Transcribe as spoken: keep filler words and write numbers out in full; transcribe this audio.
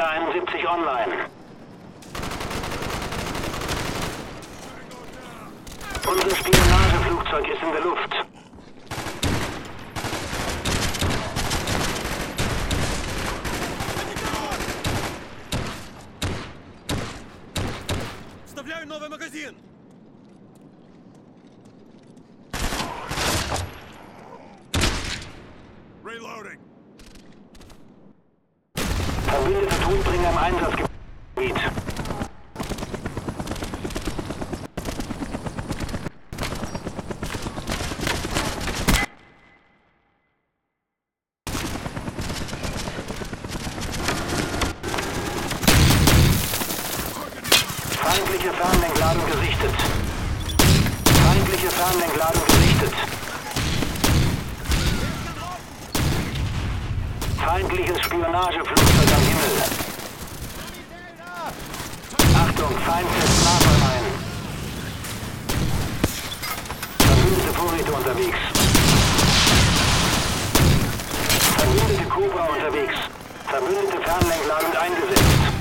Cobra einundsiebzig online. Unser Spionageflugzeug ist in der Luft. Вставляю новый магазин! Reloading! Verbündete Todbringer im Einsatzgebiet. Feindliche Fernlenkladung gesichtet. Feindliche Fernlenkladung gesichtet. Feindliches Spionageflugzeug am Himmel. Achtung, Feind setzt Napalm ein. Verbündete Vorräte unterwegs. Verbündete Cobra unterwegs. Verbündete Fernlenkladung eingesetzt.